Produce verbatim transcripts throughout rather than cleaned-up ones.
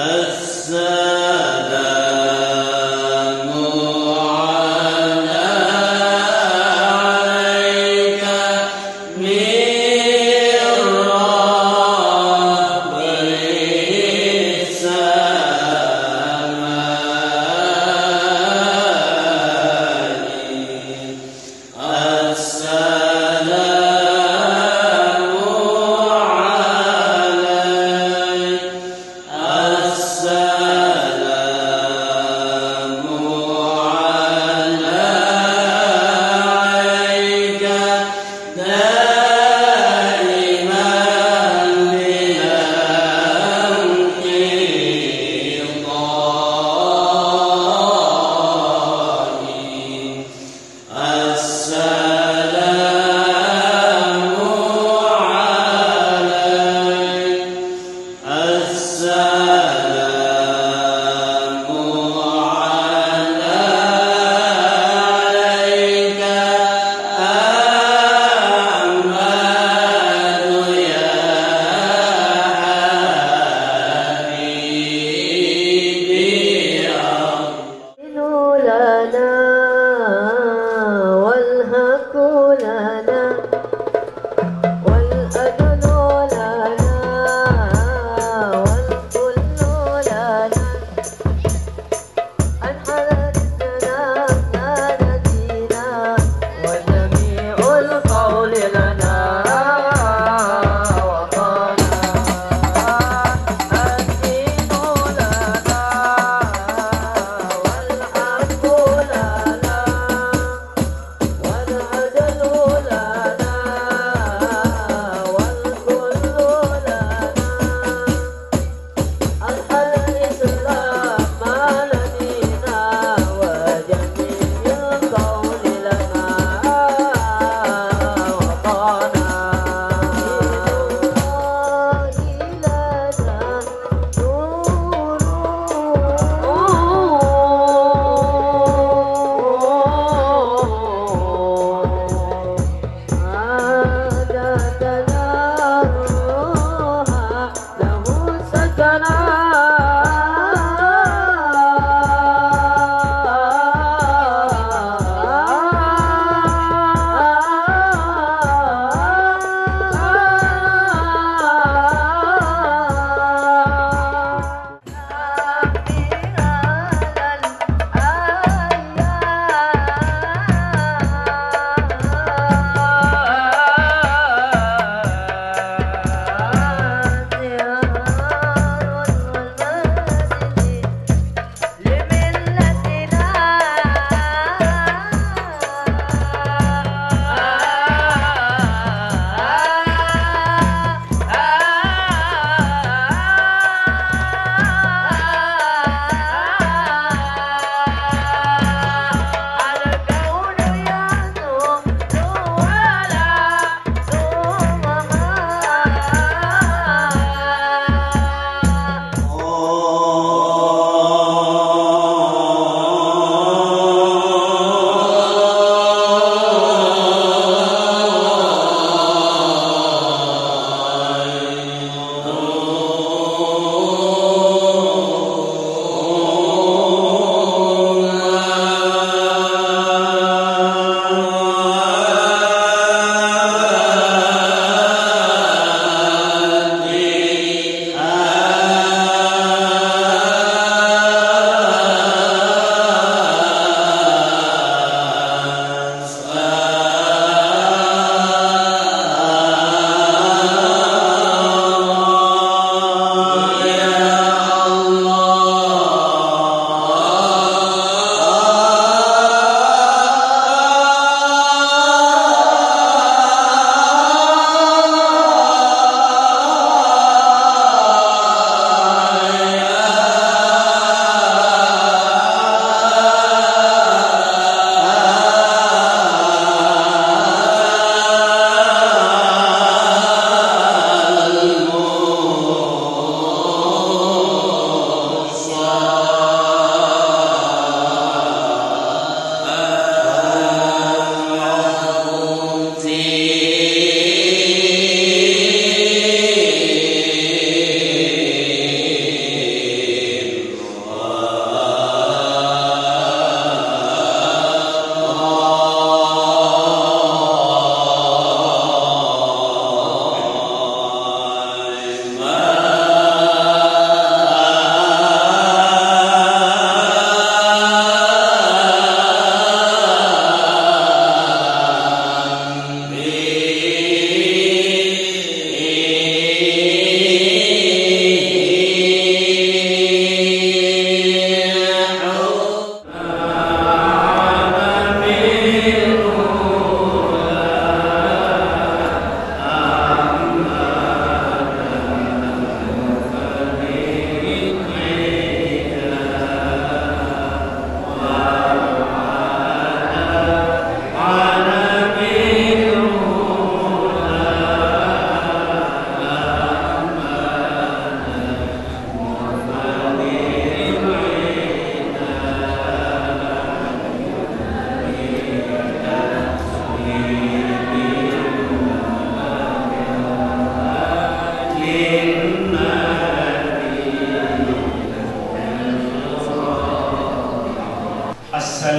السلام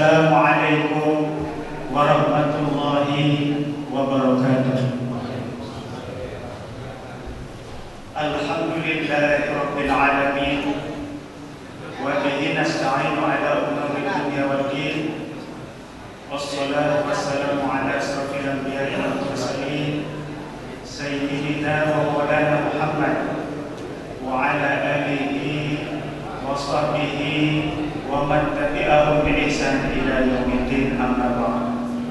Assalamualaikum warahmatullahi wabarakatuh. Alhamdulillahi rabbil alamin, wa bihi nasta'inu ala umuri dunya waddin. Wassalatu wassalamu ala asrafil anbiya'i wal mursalin sayyidina wa maulana Muhammad wa ala alihi wa sahbihi wa man tabi'ahum bi ihsan ila yaumiddin, amma ba'd.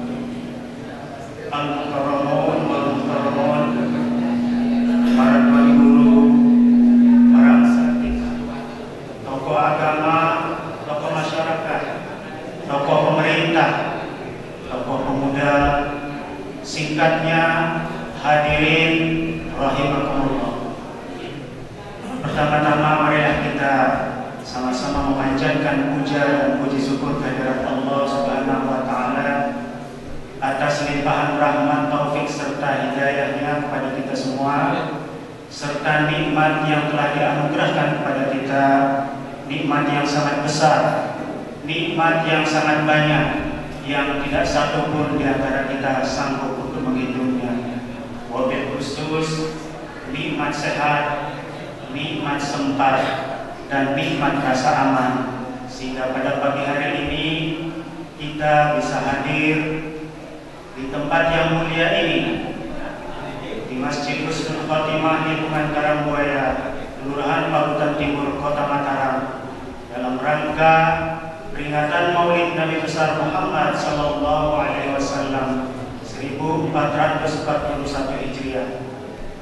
Al-mukarramun wal mukarramun, para tuan guru, para asatidz, tokoh agama, tokoh masyarakat, tokoh pemerintah, tokoh pemuda, singkatnya hadirin rahimakumullah. Pertama-tama marilah kita sama-sama memanjatkan puja dan puji syukur kehadirat Allah Subhanahu wa taala atas limpahan rahmat, taufik serta hidayahnya kepada kita semua, serta nikmat yang telah dianugerahkan kepada kita, nikmat yang sangat besar, nikmat yang sangat banyak, yang tidak satu pun di antara kita sanggup untuk menghitungnya. Wabil khusus nikmat sehat, nikmat sempat, dan nikmat rasa aman, sehingga pada pagi hari ini kita bisa hadir di tempat yang mulia ini, di Masjid Husnul Khotimah lingkungan Karangbuaya, Kelurahan Pabutan Timur, Kota Mataram, dalam rangka peringatan Maulid Nabi besar Muhammad Sallallahu Alaihi Wasallam seribu empat ratus empat puluh satu Hijriah.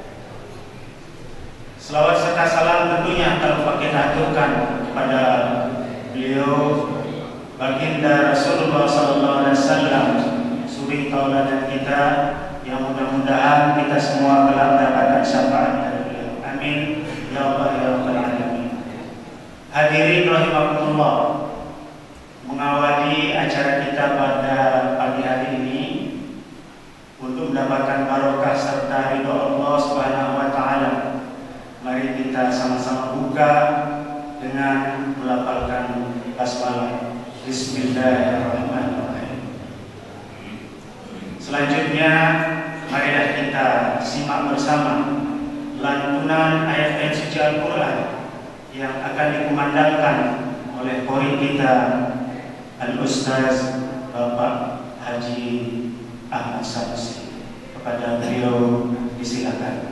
Selawat serta salam tentunya tak lupa kita aturkan kepada beliau baginda Rasulullah Sallallahu Alaihi Wasallam, suri tauladan kita, yang mudah-mudahan kita semua kelak mendapatkan syafaat dari beliau. Amin ya Allah ya Rabbal alamin. Hadirin rahimakumullah, mengawali acara kita pada pagi hari ini untuk mendapatkan barokah serta ridho Allah Subhanahu wa taala, mari kita sama-sama buka dengan melafalkan basmalah. Bismillahirrahmanirrahim. Selanjutnya marilah kita simak bersama lantunan ayat-ayat suci Al-Quran yang akan dikumandangkan oleh qori kita Al-Ustaz Bapak Haji Ahmad Sanusi. Kepada beliau disilakan.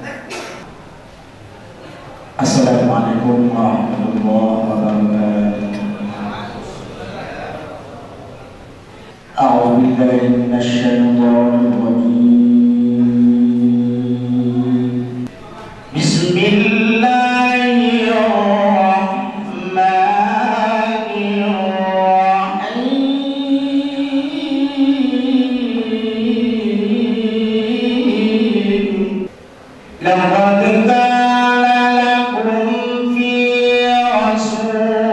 Assalamualaikum warahmatullahi wabarakatuh. A'udzu billahi minasy syaithanir rajim. Bismillahirrahmanirrahim. Laqad kana lakum fi rasul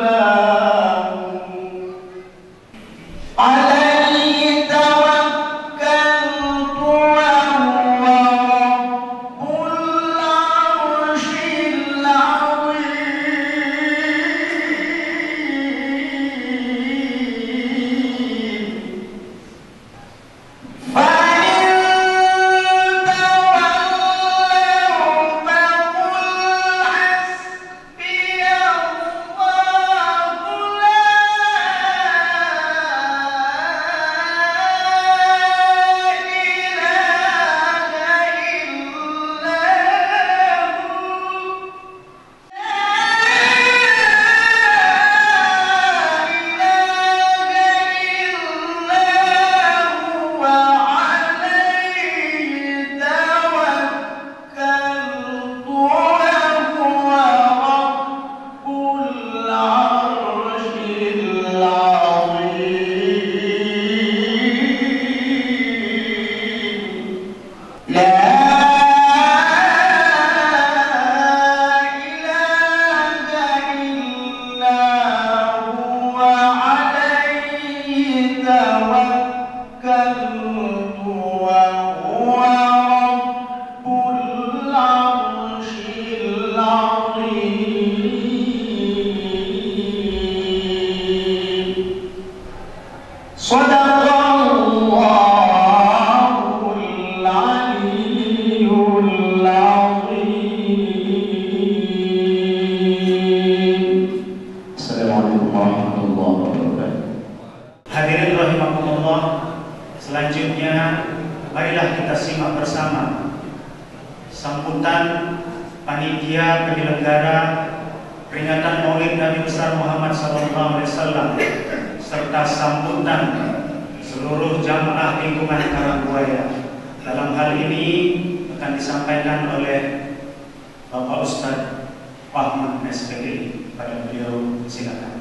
panitia penyelenggara peringatan Maulid Nabi besar Muhammad sallallahu alaihi wasallam serta sambutan seluruh jamaah lingkungan Karangbuaya. Dalam hal ini akan disampaikan oleh Bapak Ustadz Ahmad S P G. Pada beliau, silakan.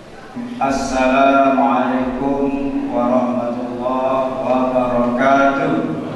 Assalamualaikum warahmatullahi wabarakatuh.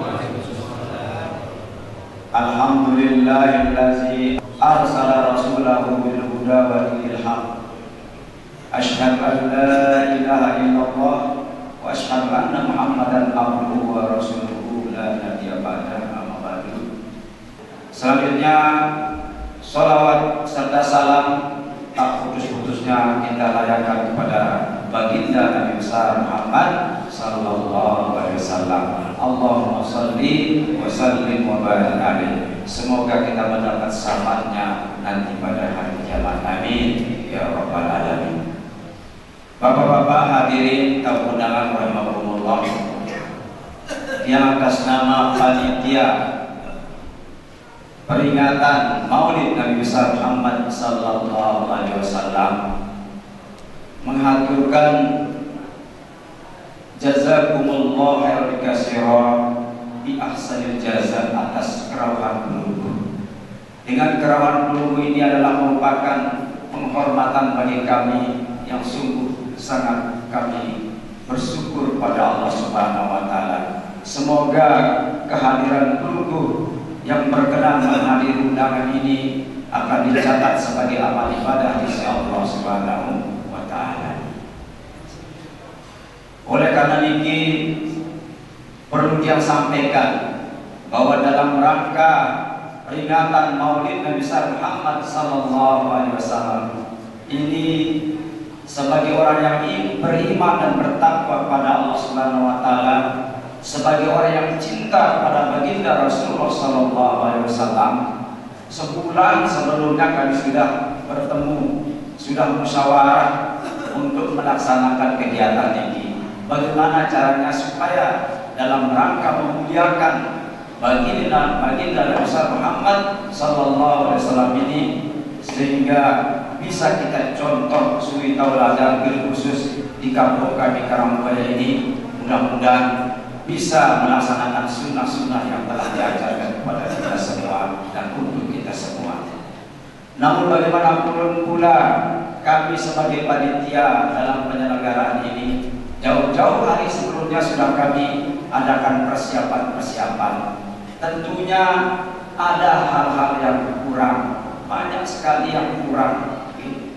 Alhamdulillahillazi arsala rasulahu bil huda wa dinil haq. Asyhadu an la ilaha illallah wa asyhadu anna Muhammadan abduhu wa rasuluhu la nabiyya ba'dahu, amma ba'du. Selanjutnya salawat serta salam tak putus-putusnya kita layakan kepada baginda Nabi besar Muhammad sallallahu alaihi wasallam. Allahumma shalli wa sallim wa barik alaihi. Semoga kita mendapat syafaatnya nanti pada hari kiamat. Amin ya rabbal alamin. Bapak-bapak hadirin tamu undangan rahimakumullah, yang atas nama panitia peringatan Maulid Nabi besar Muhammad sallallahu alaihi wasallam menghaturkan jazakumullah khairan katsiran bi ahsanil jaza atas kerawahan peluru. Dengan kerawahan peluru ini adalah merupakan penghormatan bagi kami yang sungguh sangat kami bersyukur pada Allah Subhanahu wa taala. Semoga kehadiran peluru yang berkenan menghadiri undangan ini akan dicatat sebagai amal ibadah di sisi Allah Subhanahu wa taala. Oleh karena ini perlu dia sampaikan bahwa dalam rangka peringatan Maulid Nabi besar Muhammad sallallahu alaihi wasallam ini, sebagai orang yang beriman dan bertakwa kepada Allah Subhanahu wa taala, sebagai orang yang cinta pada baginda Rasulullah sallallahu alaihi wasallam, sebulan sebelumnya kami sudah bertemu, sudah musyawarah untuk melaksanakan kegiatan ini. Bagaimana caranya supaya dalam rangka memuliakan baginda baginda Nabi besar Muhammad sallallahu alaihi wasallam ini, sehingga bisa kita contoh suri tauladan bil khusus di kampung kami Karangbuaya ini. Mudah-mudahan bisa melaksanakan sunnah-sunnah yang telah diajarkan kepada kita semua dan untuk kita semua. Namun bagaimanapun pula kami sebagai panitia dalam penyelenggaraan ini, jauh-jauh hari sebelumnya sudah kami adakan persiapan-persiapan. Tentunya ada hal-hal yang kurang, banyak sekali yang kurang.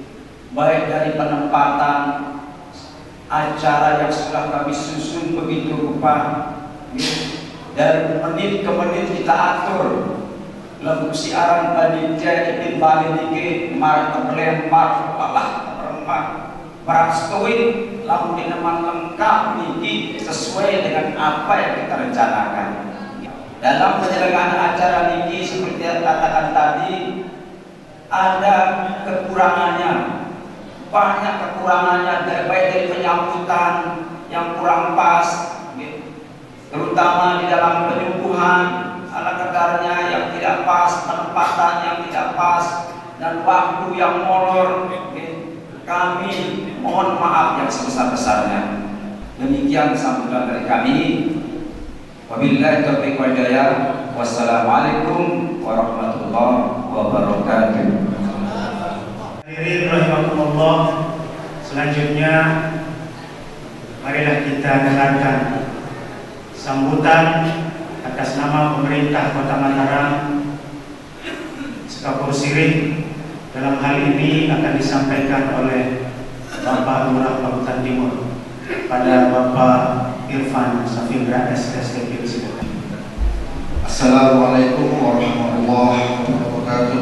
baik dari penempatan acara yang sudah kami susun begitu rupa, dari menit ke menit kita atur lagu siaran panitia ibn bali niki mar terlem mar Allah remah merastui lagu dinaman lengkap niki sesuai dengan apa yang kita rencanakan. Dalam penyelenggaraan acara niki seperti yang katakan tadi, ada kekurangannya, banyak kekurangannya, baik dari penyambutan yang kurang pas, terutama di dalam penyembuhan ala kadarnya yang tidak pas, penempatan yang tidak pas, dan waktu yang molor. Kami mohon maaf yang sebesar-besarnya. Demikian sambutan dari kami. Wabillahi taufiq wal hidayah. Wassalamualaikum warahmatullahi wabarakatuh. Hadirin rahimakumullah, selanjutnya marilah kita dengarkan sambutan atas nama pemerintah Kota Mataram Sekapur Sirih. Dalam hal ini akan disampaikan oleh Bapak Lurah Pautan Timur pada Bapak Irfan Safindra S S T P. Assalamualaikum warahmatullahi wabarakatuh.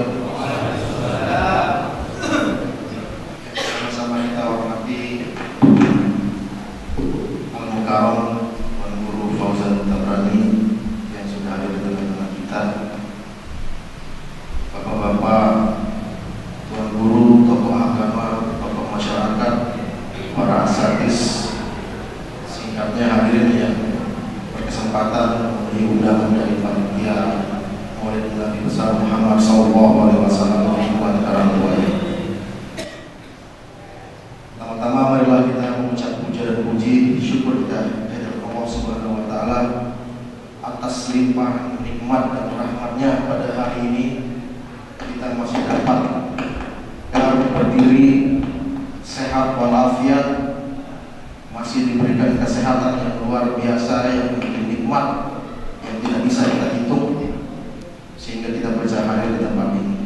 Sama-sama kita hormati Al-Mukarram Tuan Guru Fauzan Tabrani yang sudah hadir di tengah-tengah kita, bapak-bapak, tuan guru, tokoh agama, tokoh masyarakat, para asatidz, singkatnya hadirin yang berkesempatan memenuhi undangan dari panitia Maulid Nabi besar Muhammad Sallallahu Alaihi Wasallam di Mataram. Pertama-tama marilah kita mengucap puja dan puji syukur kita kepada Allah Subhanahu Wa Taala atas limpah nikmat dan rahmatnya pada hari ini kita masih dapat berdiri sehat walafiat, masih diberikan kesehatan yang luar biasa, yang begitu nikmat, yang tidak bisa kita hitung, sehingga kita bisa hadir di tempat ini.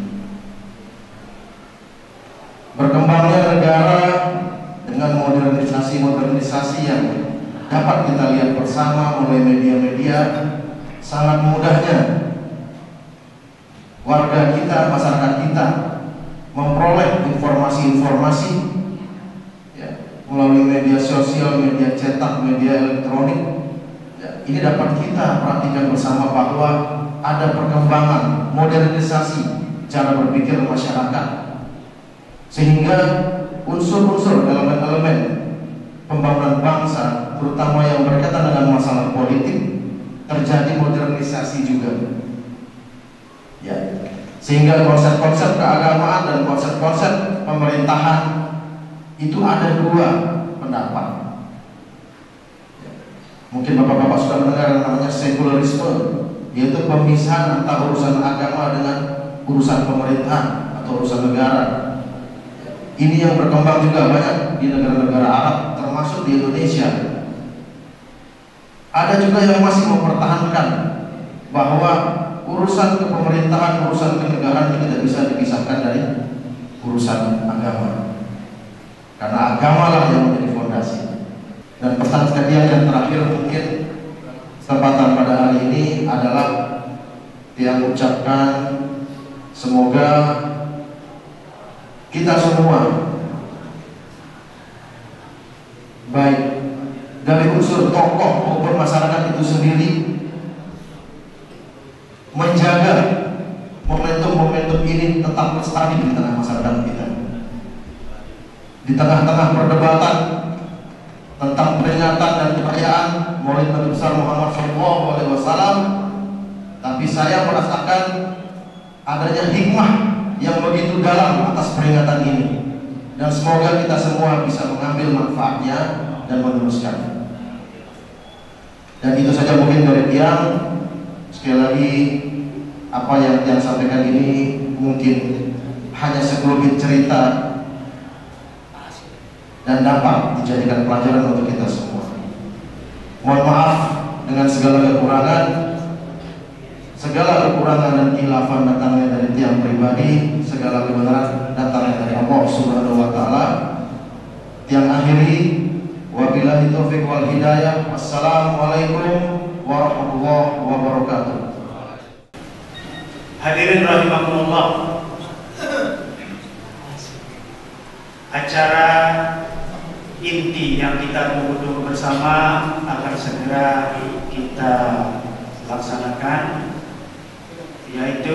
Berkembangnya negara dengan modernisasi-modernisasi yang dapat kita lihat bersama mulai media-media, sangat mudahnya warga kita, masyarakat kita memperoleh informasi-informasi ya, melalui media sosial, media cetak, media elektronik. Ya, ini dapat kita perhatikan bersama bahwa ada perkembangan modernisasi cara berpikir masyarakat, sehingga unsur-unsur elemen-elemen pembangunan bangsa, terutama yang berkaitan dengan masalah politik, terjadi modernisasi juga. Ya, sehingga konsep-konsep keagamaan dan konsep-konsep pemerintahan itu ada dua pendapat. Ya. Mungkin bapak-bapak sudah mendengar yang namanya sekularisme, yaitu pemisahan antara urusan agama dengan urusan pemerintahan atau urusan negara. Ya. Ini yang berkembang juga banyak di negara-negara Arab, termasuk di Indonesia. Ada juga yang masih mempertahankan bahwa urusan kepemerintahan, urusan kenegaraan itu tidak bisa dipisahkan dari urusan agama, karena agama lah yang menjadi fondasi. Dan pesan sekalian yang terakhir mungkin kesempatan pada hari ini adalah yang ucapkan semoga kita semua, baik dari unsur tokoh maupun masyarakat itu sendiri, menjaga momentum-momentum ini tetap lestari di tengah masyarakat kita. Di tengah-tengah perdebatan tentang peringatan dan perayaan Maulid Nabi besar Muhammad Sallallahu Alaihi Wasallam, tapi saya merasakan adanya hikmah yang begitu dalam atas peringatan ini, dan semoga kita semua bisa mengambil manfaatnya dan meneruskan. Dan itu saja mungkin dari Tiang. Sekali lagi, apa yang Tiang sampaikan ini mungkin hanya sekelumit cerita dan dapat dijadikan pelajaran untuk kita semua. Mohon maaf dengan segala kekurangan. Segala kekurangan dan khilafan datangnya dari tiang pribadi, segala kebenaran datangnya dari Allah Subhanahu wa taala. Yang akhiri, wabillahi taufiq wal hidayah. Wassalamualaikum warahmatullahi wabarakatuh. Hadirin rahimakumullah, acara inti yang kita tunggu-tunggu bersama akan segera kita laksanakan, yaitu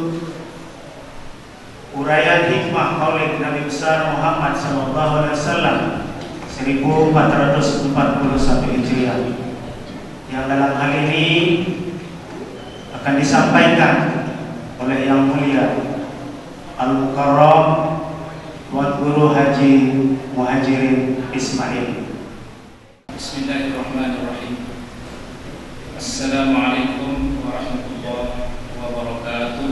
uraian hikmah Maulid Nabi besar Muhammad sallallahu alaihi wasallam seribu empat ratus empat puluh satu Hijriah, yang dalam hal ini akan disampaikan oleh Yang Mulia Al-Mukarram Tuan Guru Haji Muhajirin Ismail. Bismillahirrahmanirrahim. Assalamualaikum warahmatullahi wabarakatuh.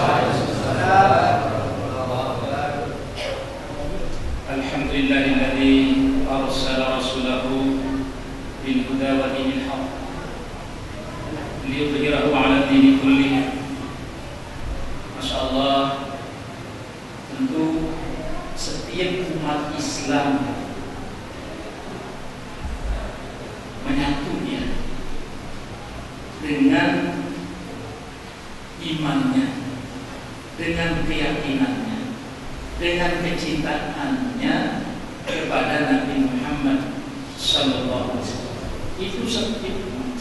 Alhamdulillahilladzi arsala rasulahu bil huda wa dinil haqq liyudhhirahu 'ala dini kullih. Masyaallah, tentu setiap umat Islam menyatunya dengan imannya, dengan keyakinannya, dengan kecintaannya kepada Nabi Muhammad sallallahu alaihi wasallam. Itu setiap umat.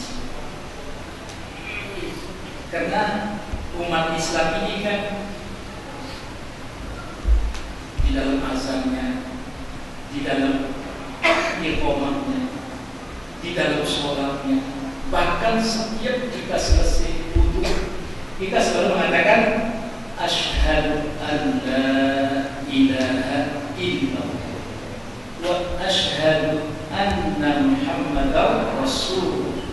Karena umat Islam ini kan di dalam azannya, di dalam iqamahnya, di dalam sholatnya, bahkan setiap kita selesai wudu, kita selalu mengatakan asyhadu an la ilaha illallah wa asyhadu anna muhammadar rasulullah.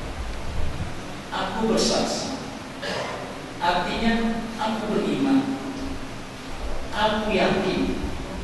Aku bersaksi, artinya aku beriman, aku yakin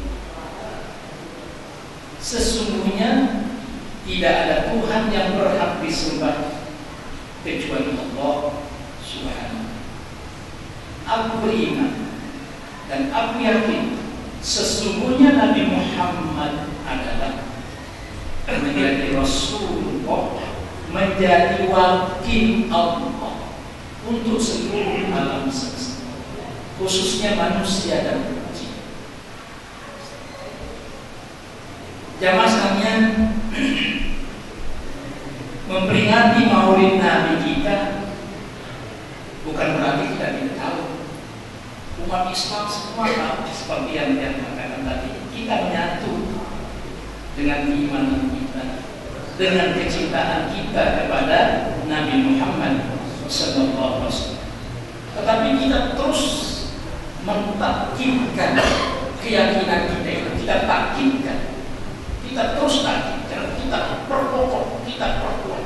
sesungguhnya tidak ada Tuhan yang berhak disembah kecuali Allah Subhanahu. Aku beriman dan aku yakin sesungguhnya Nabi Muhammad adalah menjadi Rasulullah, menjadi wakil Allah untuk seluruh alam semesta, khususnya manusia dan jin. Jamaah sekalian, memperingati Maulid Nabi kita bukan berarti kita tidak tahu. Umat Islam semua tahu, seperti yang dia katakan tadi, kita menyatu dengan iman kita, dengan kecintaan kita kepada Nabi Muhammad sallallahu alaihi wasallam. Tetapi kita terus mentakkidkan keyakinan kita itu, kita takkidkan, kita terus takkidkan, kita perkokoh, kita perkuat.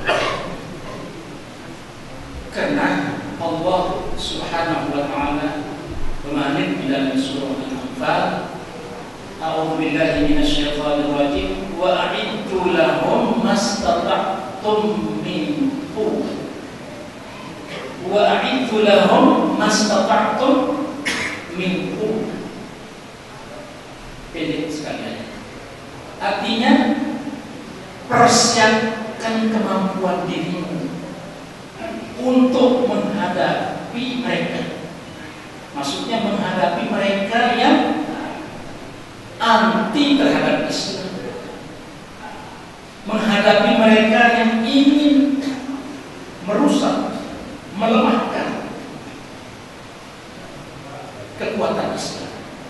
Karena Allah Subhanahu wa taala berfirman di dalam surah Al-Anfal, A'udzu billahi minasyaitonir rajim, wa a'iddu lahum mastata'tum min quwwah wa a'iddu lahum mastata'tum min quwwah. Pendek sekali aja. Artinya, persiapkan kemampuan dirimu untuk menghadapi mereka. Maksudnya menghadapi mereka yang anti terhadap Islam, menghadapi mereka yang ingin merusak, melemahkan kekuatan Islam.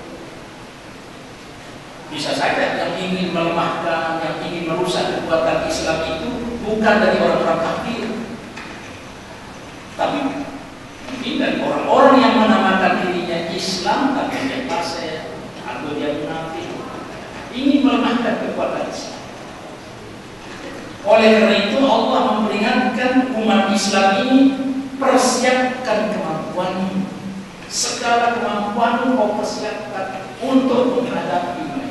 Bisa saja yang ingin melemahkan, yang ingin merusak kekuatan Islam itu bukan dari orang-orang kafir, tapi mungkin dari orang-orang yang menamakan dirinya Islam tapi dia fasik atau dia munafik, ingin melemahkan kekuatan Islam. Oleh karena itu Allah memperingatkan umat Islam ini, persiapkan kemampuanmu, segala kemampuanmu kau persiapkan untuk menghadapi mereka.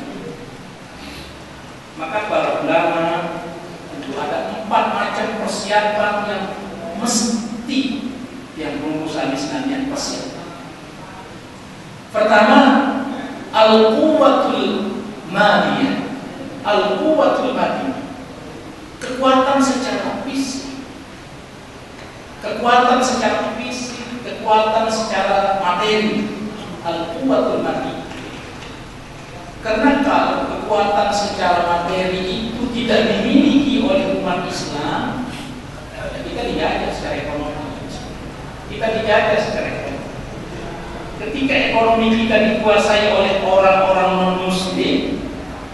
Maka para ulama itu ada empat macam persiapan yang mesti yang Islam-Islam yang persiapan. Pertama, al-quwwatul madiyah, al-quwwatul madiyah, kekuatan secara fisik, kekuatan secara fisik, kekuatan secara materi, al-quwwatul madiyah. Karena kalau kekuatan secara materi itu tidak dimiliki oleh umat Islam, kita dijajah secara ekonomi, kita dijajah secara ekonomi. Ketika ekonomi kita dikuasai oleh orang-orang non-muslim,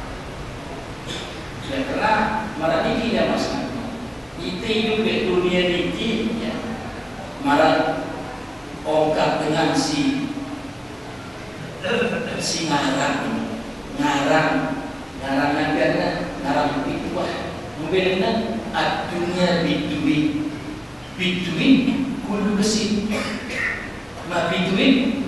ya karena marah ini ya mas, kita hidup di dunia ini, ya marah ongkar dengan si si ngarang, ngarang, ngarang nantinya, ngarang itu wah, mobilnya adunya bituin, bituin, kulu besi, ma bituin.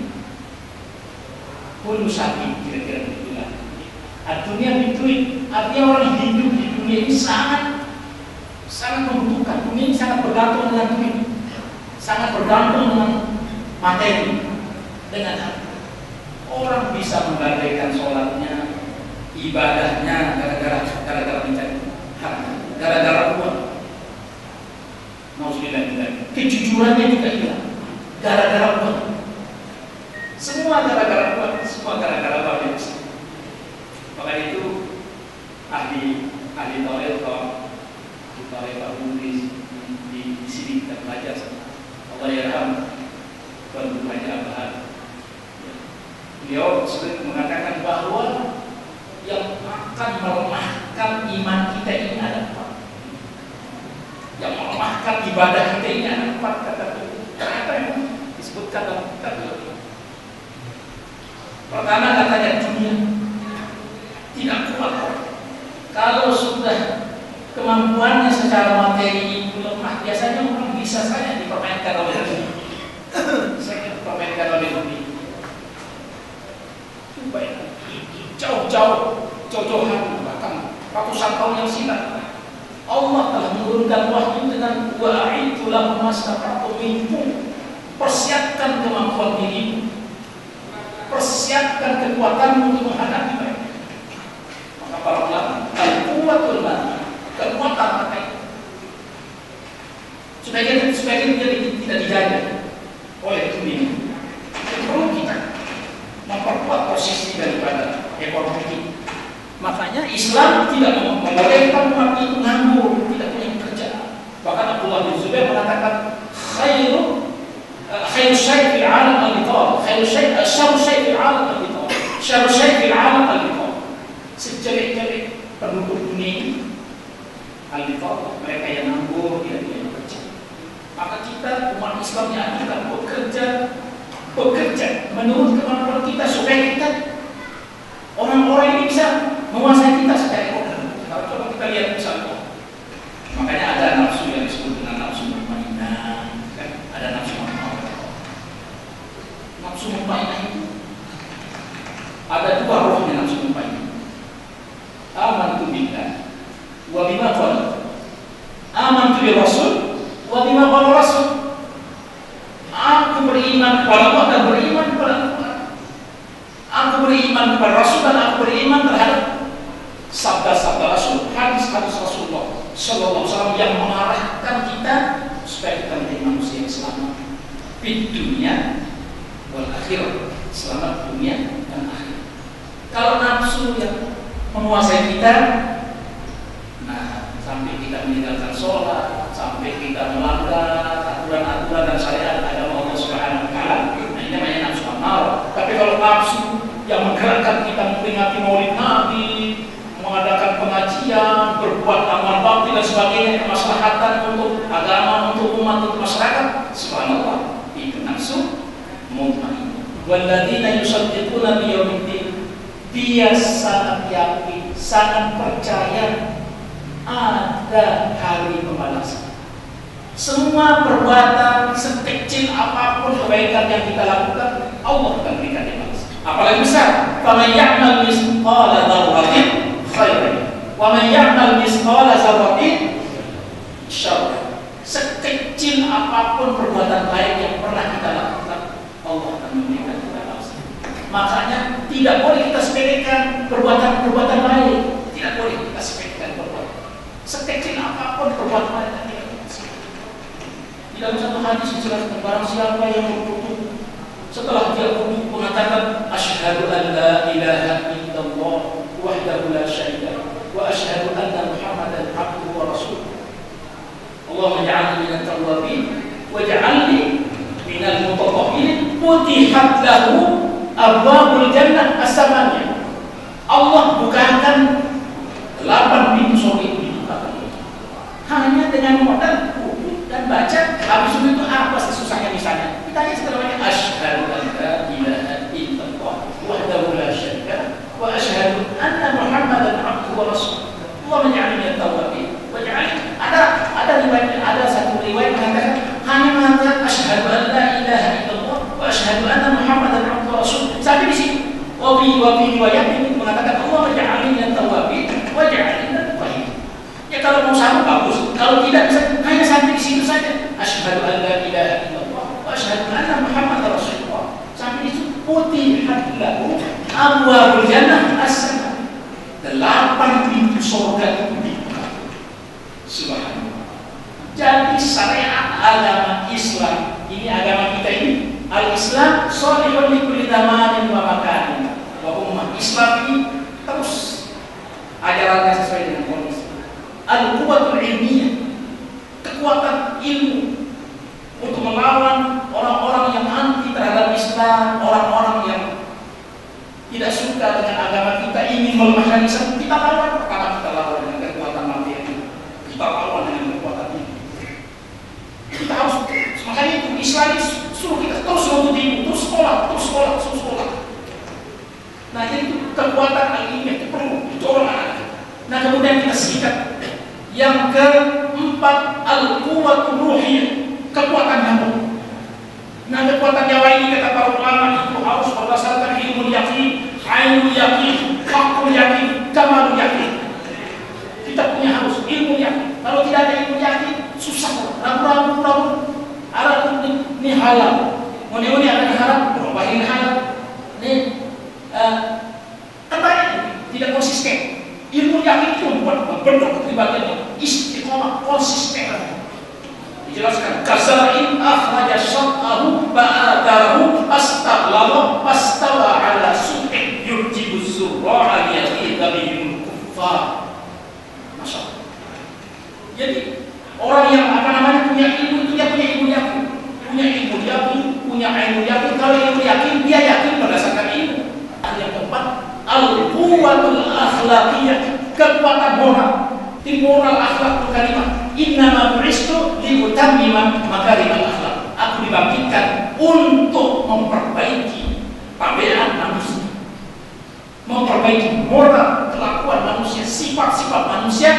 Kulu sapi, kira-kira begitulah. Artinya itu artinya orang hidup di dunia ini sangat sangat membutuhkan. Dunia ini sangat bergantung dengan duit, sangat bergantung dengan materi, dengan harta. Orang bisa menggadaikan sholatnya, ibadahnya gara-gara gara-gara mencari harta, gara-gara uang. Nauzubillah, kejujurannya juga hilang gara-gara uang. Semua gara-gara uang, semua gara-gara uang. Maka itu ahli ahli tauhid atau tauhid Abu di di sini kita belajar sama Allah yarham Tuan Haji Abahar. Beliau sering mengatakan bahwa yang akan melemahkan iman kita ini ada empat. Yang melemahkan ibadah kita ini ada empat, kata beliau. Apa yang disebutkan dalam kitab beliau? Pertama katanya dunia tidak kuat. Kalau sudah kemampuannya secara materi itu lemah, biasanya orang bisa saja dipermainkan oleh dunia. Saya dipermainkan oleh dunia. Coba jauh-jauh, jauh-jauhan bahkan ratusan tahun yang silam, Allah telah menurunkan wahyu dengan wa'aitu lahum mastata'tum minkum, persiapkan kemampuan dirimu, persiapkan kekuatanmu untuk menghadapi mereka. Maka para ulama, al-quwwatul madiyah, kekuatan mereka. Sebagian sebagian dia tidak dijajah oleh dunia. Perlu kita memperkuat posisi daripada ekonomi kita. Makanya Islam tidak membolehkan umat itu nganggur, tidak punya kerja. Bahkan Abdullah bin Zubair mengatakan khairu khairu syai' fil 'alam al-bitar, khairu syai' syarru syai' fil 'alam al-bitar, syarru syai' fil 'alam al-bitar. Sejelek-jelek penduduk dunia ini al-bitar, mereka yang nganggur, tidak punya kerja. Maka kita umat Islam dianjurkan bekerja, bekerja menurut kemampuan kita supaya kita orang-orang ini bisa menguasai kita secara ekonomi. Kalau coba kita lihat misalnya, makanya ada nafsu yang disebut dengan nafsu mutmainnah, kan? Ada nafsu mutmainnah. Nafsu mutmainnah itu ada dua rohnya nafsu mutmainnah. Amantu billah wa bima qala. Amantu bi rasul wa bima qala rasul. Aku beriman kepada Allah dan beriman kepada Tuhan. Aku beriman kepada Rasul dan aku beriman terhadap sabda-sabda Rasul, hadis-hadis Rasulullah Sallallahu Alaihi Wasallam yang mengarahkan kita supaya kita menjadi manusia yang selamat di dunia wal akhirah, selamat dunia dan akhirat. Kalau nafsu yang menguasai kita, nah sampai kita meninggalkan sholat, sampai kita melanggar aturan-aturan dan syariat agama Allah Subhanahu Wa Taala, nah ini namanya nafsu amarah. Tapi kalau nafsu yang menggerakkan kita memperingati Maulid Nabi, mengadakan pengajian, berbuat amal bakti dan sebagainya, kemaslahatan untuk agama, untuk umat, untuk masyarakat, subhanallah, itu nafsu mutmainnah. Walladzina yusaddiquna biyaumiddin, dia sangat yakin, sangat percaya ada hari pembalasan. Semua perbuatan sekecil apapun kebaikan yang kita lakukan, Allah akan berikan dia balas. Apalagi besar, faman ya'mal misqala dzarratin khairan wa man ya'mal misqala dzarratin syarran. sekecil apapun perbuatan baik yang pernah kita lakukan, Allah akan memberikan kita balasan. Makanya tidak boleh kita sepelekan perbuatan-perbuatan baik. Tidak boleh kita sepelekan perbuatan. Sekecil apapun perbuatan baik yang kita lakukan. Di dalam satu hadis dijelaskan, barang siapa yang berwudu setelah dia wudu mengatakan asyhadu an la ilaha illallah wahdahu la syarika wa asyhadu anna Muhammadan abduhu wa rasuluh. Allahumma ja'alni minat tawwabin waj'alni minal mutatahhirin. Futihat lahu abwabul jannah as-samaniyah. Allah bukakan delapan pintu surga itu dibukakan. Hanya dengan modal wudu dan baca. Habis itu apa susahnya misalnya? Kita hanya setelah baca asyhadu an la ilaha illallah wahdahu la syarika wa asyhadu anna Muhammadan abduhu wa rasuluh. Allahumma ja'alni minat tawwabin waj'alni. Ada ada riwayat, ada satu riwayat mengatakan hanya mengatakan asyhadu an la ilaha illallah wa asyhadu anna Muhammadan abduhu wa rasuluh. Sampai di sini. Wa bi wa bi riwayat ini mengatakan Allahumma ja'alni minat tawwabin waj'alni minat mutatahhirin. Ya kalau mau sama bagus. Kalau tidak bisa hanya sampai di situ saja. Asyhadu an la ilaha illallah wa asyhadu anna Muhammadar rasulullah. Sampai di situ futihat lahu abwabul jannah as-samaniyah. Delapan pintu surga itu dibuka. Subhanallah. Jadi syariat agama Islam ini, agama kita ini, al-Islam shalihun li kulli zamanin wa makanin. Wa ummah Islam ini terus ajarannya sesuai dengan kondisi. Al-quwwatul ilmiyah, kekuatan ilmu untuk melawan orang-orang yang anti terhadap Islam, orang-orang yang tidak suka dengan agama kita, ingin melemahkan Islam. Kita lawan, pertama kita lawan dengan kekuatan materi, kita lawan dengan kekuatan ini. Kita harus, makanya itu Islam suruh kita terus menuntut ilmu, terus sekolah, terus sekolah, terus sekolah. Nah jadi itu kekuatan ilmiah itu perlu didorong anak. Nah kemudian kita sikat. Yang keempat, al-quwwatul ruhiyah, kekuatan nyawa. Nah kekuatan nyawa ini kata para ulama itu harus berdasarkan ilmu yakin, ainul yakin, hakul yakin, kamalul yakin. Kita punya harus ilmu yakin. Kalau tidak ada ilmu yakin, susah. Ragu-ragu, ragu. Arah ini halal. Moni-moni akan haram, berubah ini halal. Ini apa ini? Tidak konsisten. Ilmu yakin itu membuat benar kepribadiannya istiqomah, konsisten. Dijelaskan kasarin akhraja syaqahu ba'adahu astaghlala fastawa ala su'ih yurjibu zurra'a liyaqida bihim kuffar. Masya Allah. Jadi orang yang apa namanya punya ilmu itu dia punya ilmu yakin, punya ilmu yakin, punya ilmu yakin. Kalau ilmu yakin dia yakin berdasarkan ilmu. Yang keempat, al-quwwatul akhlaqiyah, kekuatan moral. Di moral akhlak kalimah. Innama bu'istu liutammima makarimal akhlak. Aku dibangkitkan untuk memperbaiki tabiat manusia, memperbaiki moral, kelakuan manusia, sifat-sifat manusia.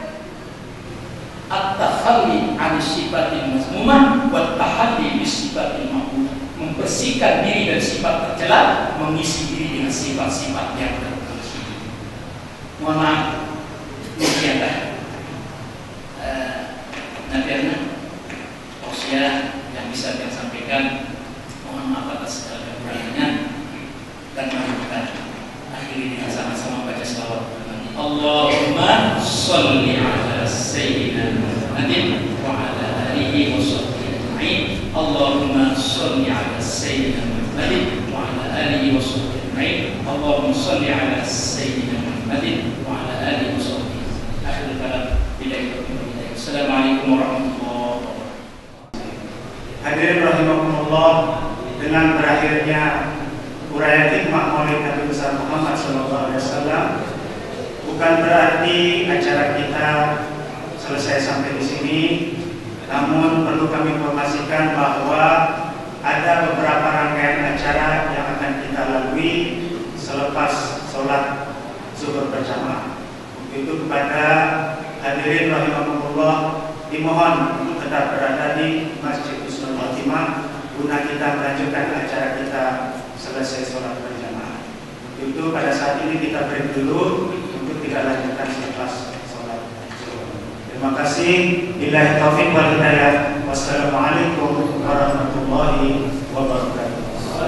At-takhalli 'an sifatil mazmumah wa at-tahalli bis sifatil mahmudah. Membersihkan diri dari sifat tercela, mengisi diri dengan sifat-sifat yang terpuji. Mohon maaf, demikianlah uh, Nabiana Osia yang bisa saya sampaikan. Mohon maaf atas segala kekurangannya, dan mari kita akhiri dengan sama-sama baca selawat. Allahumma sholli ala sayyidina Muhammadin wa ala alihi wa sahbihi ajma'in. Allahumma sholli ala sayyidina Muhammadin wa ala alihi wa sahbihi ajma'in. Allahumma sholli ala sayyidina Muhammadin wa ala alihi wa sahbihi. Akhirul kalam, billahi taufiq. Assalamualaikum warahmatullahi wabarakatuh. Hadirin rahimakumullah, dengan berakhirnya uraian hikmah Maulid Nabi besar Muhammad sallallahu alaihi wasallam, bukan berarti acara kita selesai sampai di sini. Namun perlu kami informasikan bahwa ada beberapa rangkaian acara yang akan kita lalui selepas sholat zuhur berjamaah. Itu kepada hadirin rahimakumullah dimohon untuk tetap berada di Masjid Husnul Khotimah guna kita melanjutkan acara kita selesai sholat berjamaah. Itu pada saat ini kita break dulu untuk tidak lanjutkan selepas sholat zuhur. Terima kasih. Billahi taufiq wal hidayah. Wassalamualaikum warahmatullahi wabarakatuh.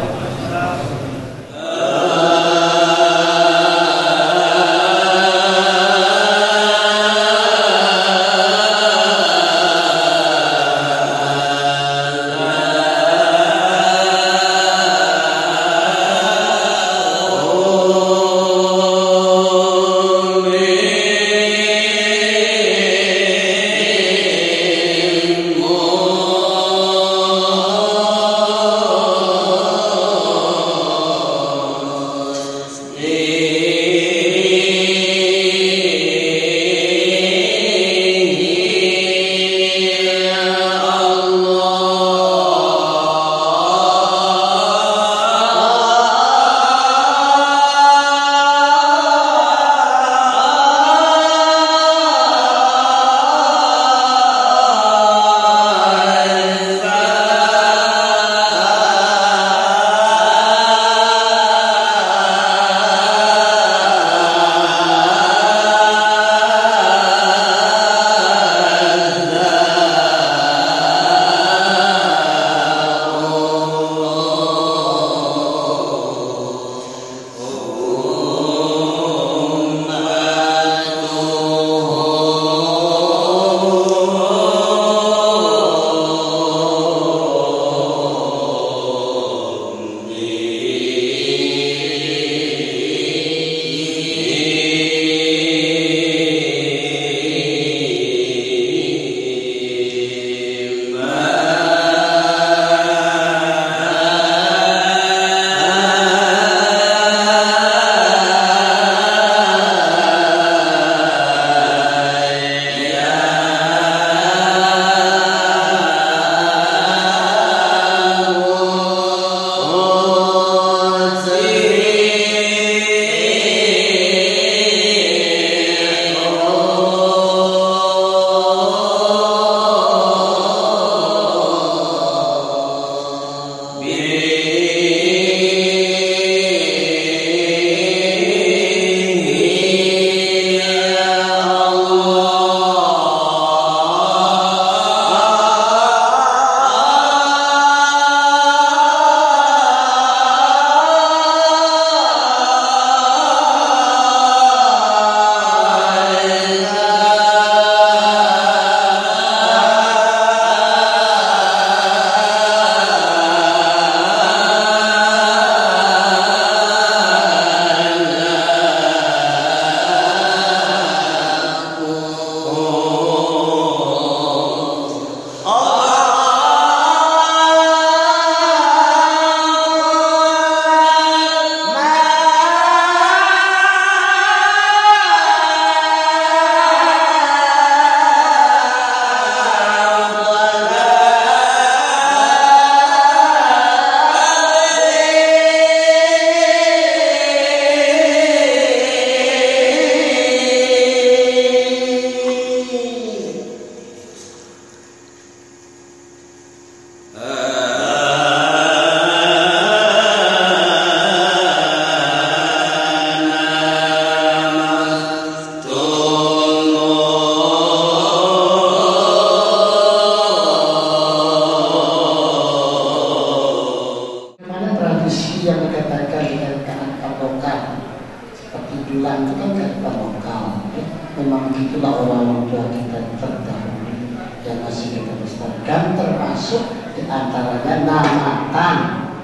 Memang itulah orang tua kita terdahulu yang masih kita lestarikan, termasuk diantaranya namatan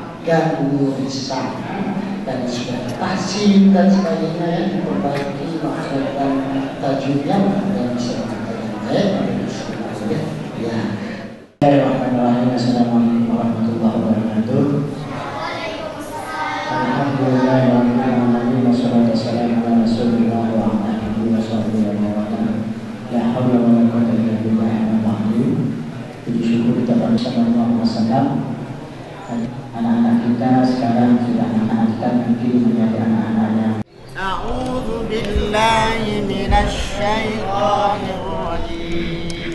dan murisan dan sudah tasim dan sebagainya yang diperbaiki makna dan tajwidnya dan bisa mengatakan baik dan bisa mengatakan ya. Bismillahirrahmanirrahim. Assalamualaikum warahmatullahi wabarakatuh. Alhamdulillahirrahmanirrahim. Wassalatu wassalamu ala rasulillah wa ala alihi wa sahbihi wa man la haula wa la quwwata illa billah al-azim. Puji syukur kita pada sallallahu alaihi wasallam. Anak-anak kita sekarang sudah anak-anak kita mungkin menjadi anak-anaknya. A'udzu billahi minasy syaithanir rajim.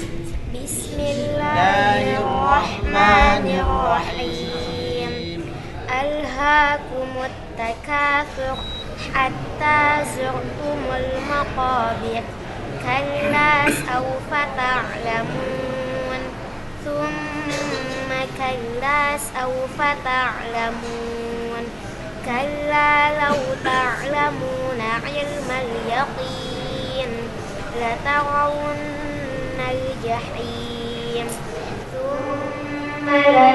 Bismillahirrahmanirrahim. Alhaakumut takatsur hatta zurtumul maqabir. Kalla sawfa ta'lamun ثم كلا سوف تعلمون كلا لو تعلمون علم اليقين لترون الجحيم ثم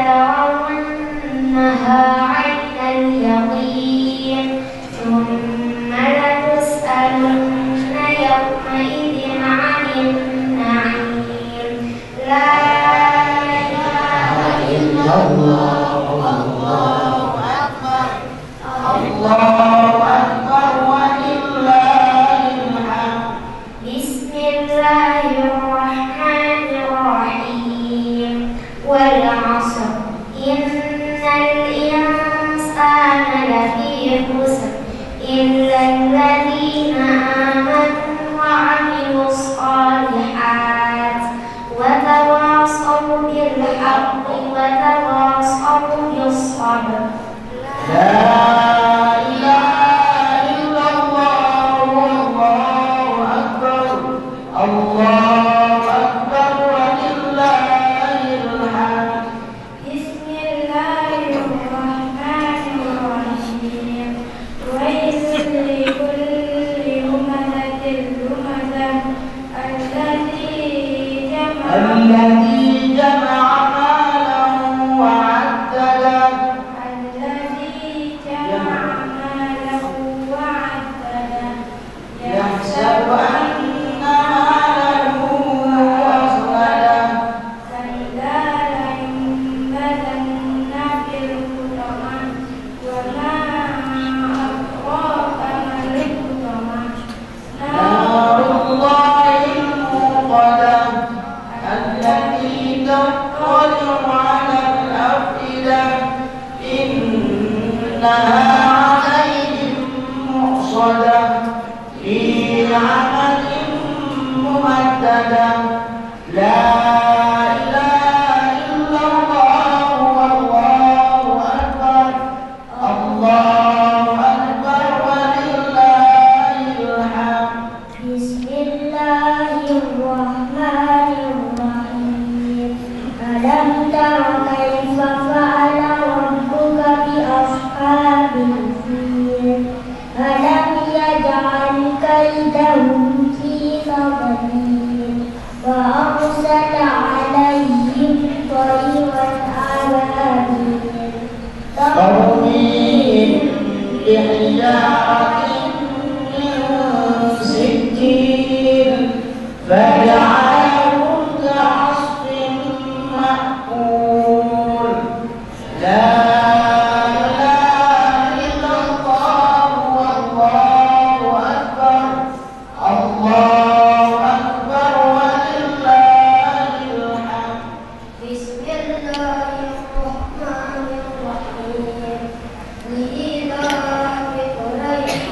لترونها عين اليقين ثم لتسألن يومئذ عن النعيم لا إله إلا الله الله أكبر الله أكبر ولله الحمد بسم الله الرحمن الرحيم والعصر إن الإنسان لفي خسر إلا الذين آمنوا وعملوا الصالحات وتواصوا بالحق وتواصوا بالصبر لا إله إلا الله والله أكبر الله أكبر ولله الحمد بسم الله الرحمن الرحيم ويل لكل همزة لمزة الذي جمع الذي جمع مالا وعدده الذي جمع مالا وعدده يحسب أن ماله أخلده كلا لينبذن في الحطمة وما أدراك ما الحطمة نار الله الموقدة التي تطلع على الأفئدة إنها عليهم مؤصدة في عمد ممددة لا إله إلا الله والله أكبر الله أكبر ولله الحمد بسم الله الرحمن الرحيم ألم تر كيف فعل ربك بأصحاب الفيل ألم يجعل كيدهم في تضليل وأرسل عليهم طيرا أبابيل ترميهم بحجارة من سجيل فجعلهم كعصف مأكول لا إله إلا الله والله أكبر الله أكبر ولله الحمد بسم الله الرحمن الرحيم لإيلاف قريش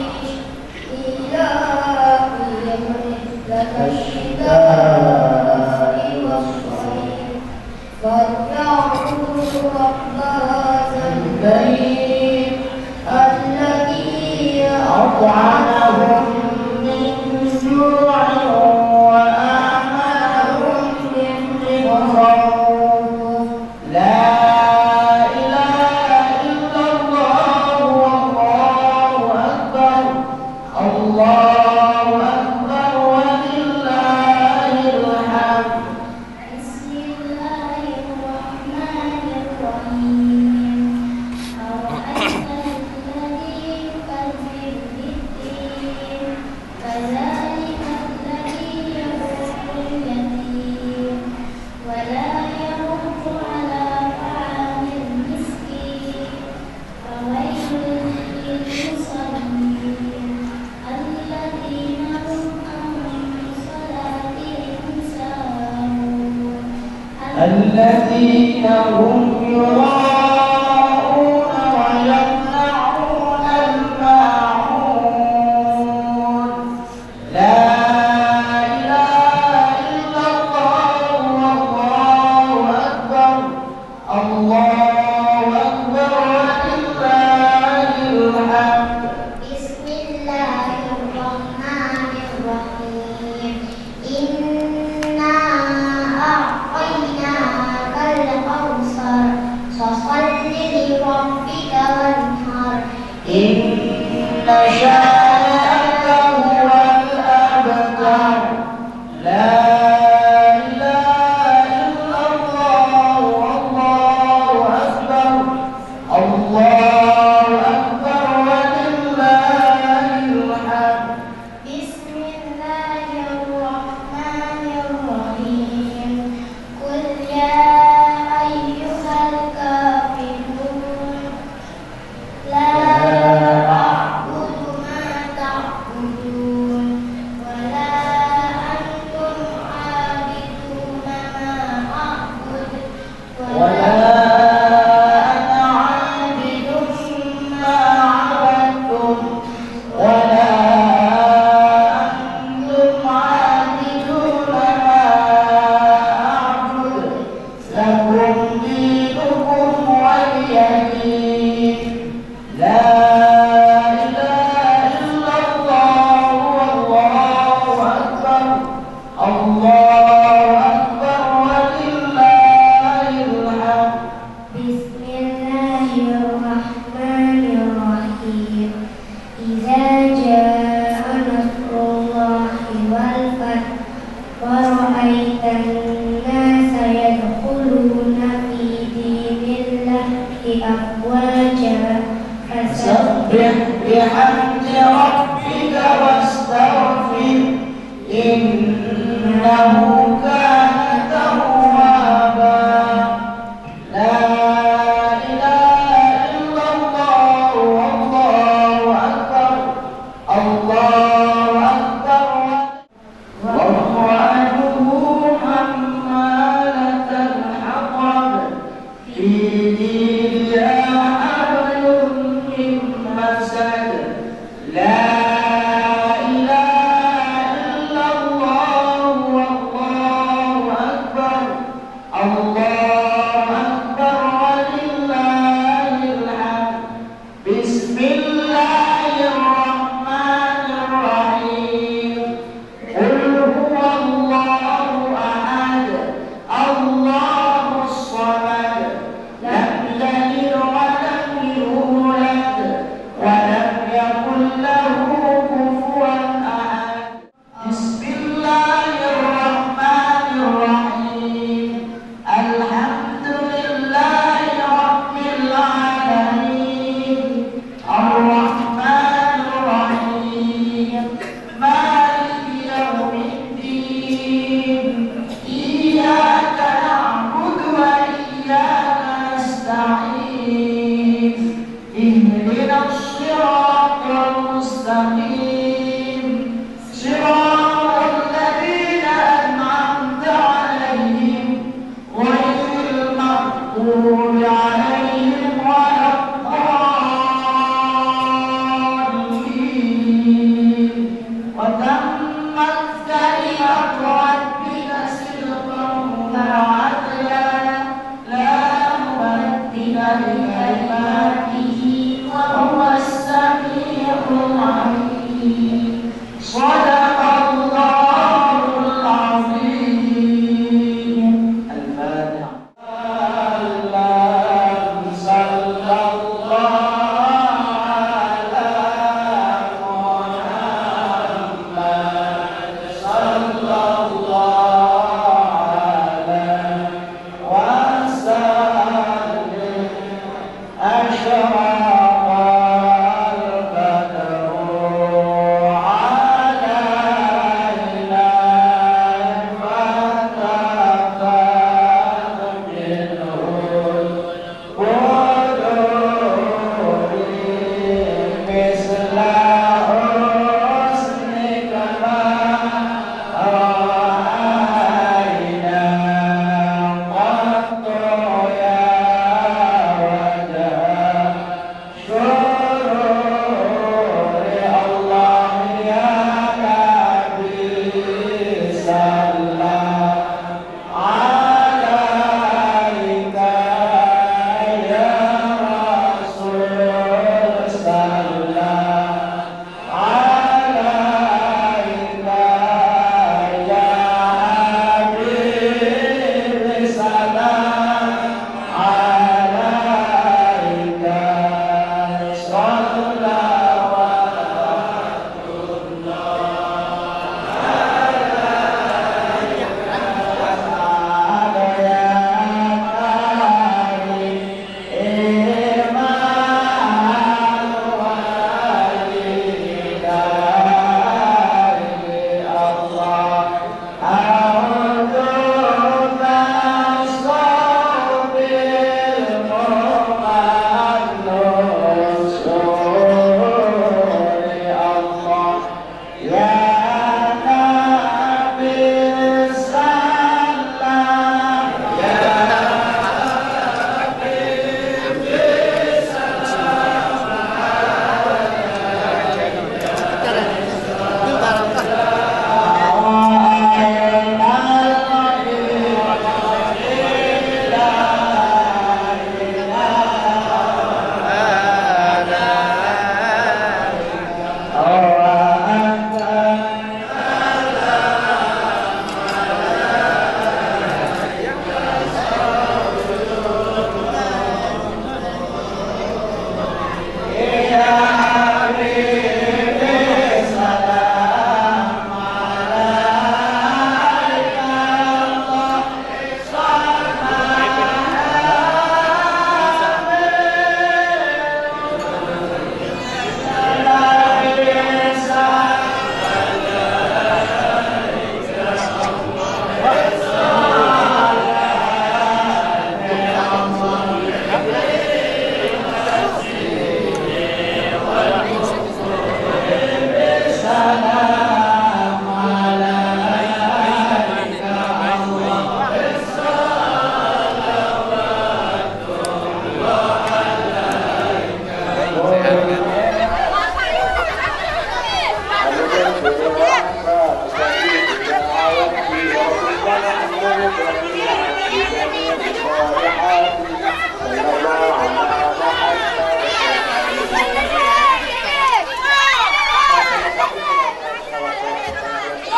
إيلافهم رحلة الشتاء والصيف فليعبدوا رب هذا البيت الذي أطعمهم من جوع وآمنهم من خوف لا إله إلا الله والله أكبر الله أكبر ولله الحمد بسم الله الرحمن الرحيم أرأيت الذي يكذب بالدين فذلك الذي يدعو اليتيم ولا يرد على طعام المسكين فويل للمصلين الذين هم عن صلاتهم ساهون الذين هم يراءون ويمنعون الماعون لا إله إلا الله والله أكبر الله أكبر ولله الحمد بسم الله الرحمن الرحيم إنا أعطيناك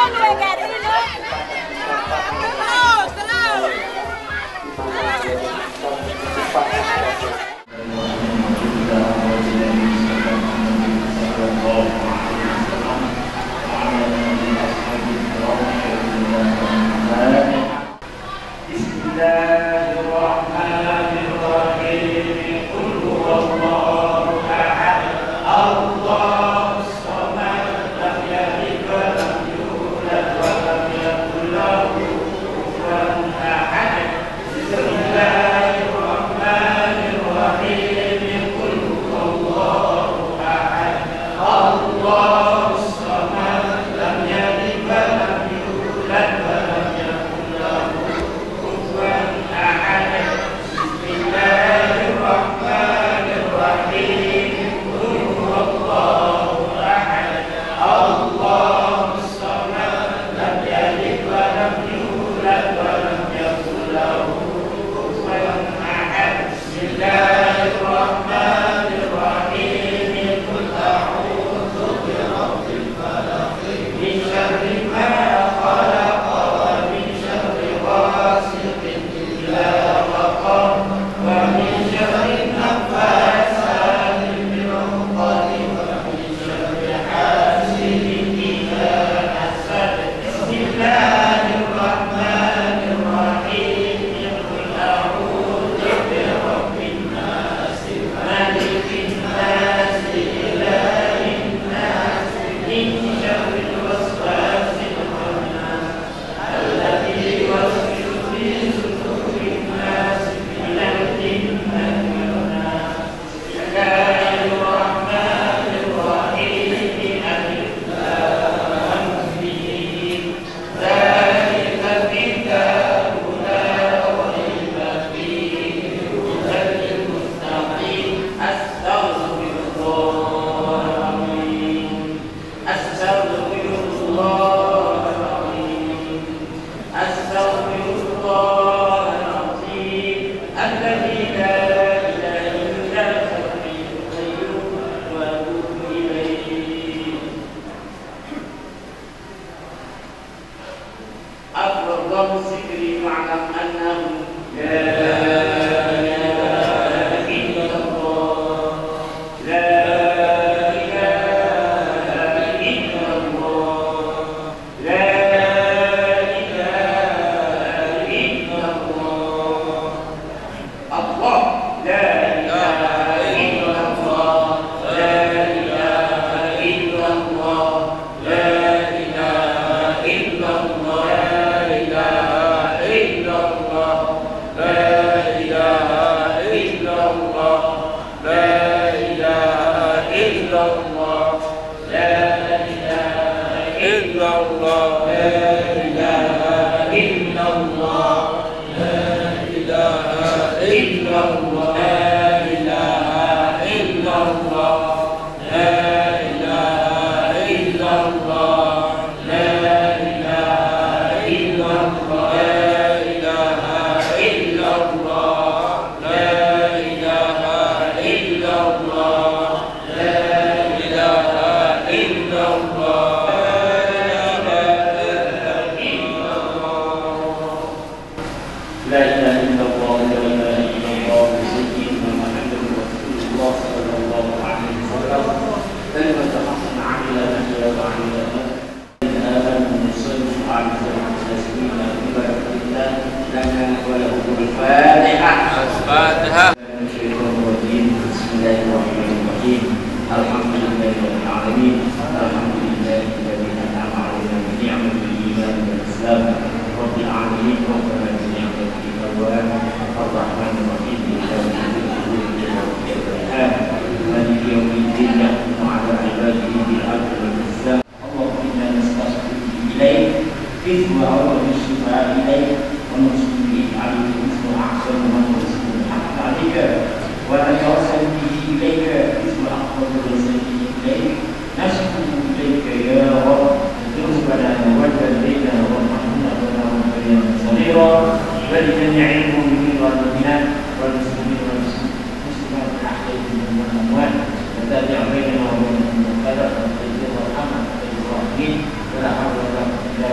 Amin.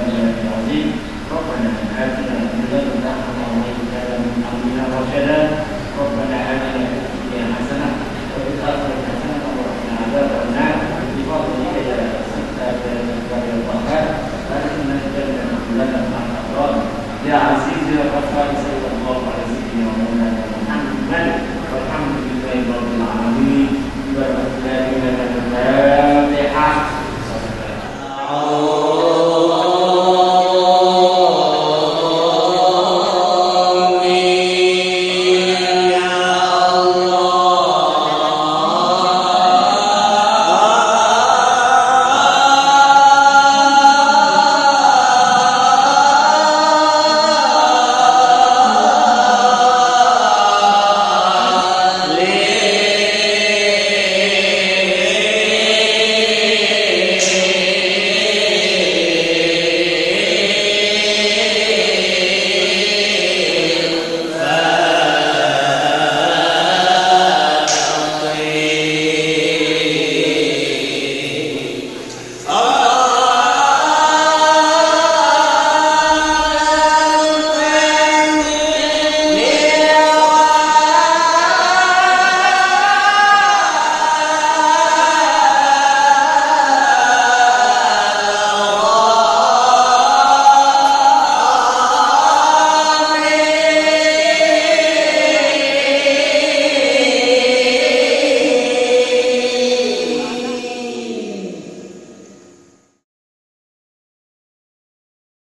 المجيد ربنا آتنا من لدنك رحمة وهيئ لنا من أمرنا رشدا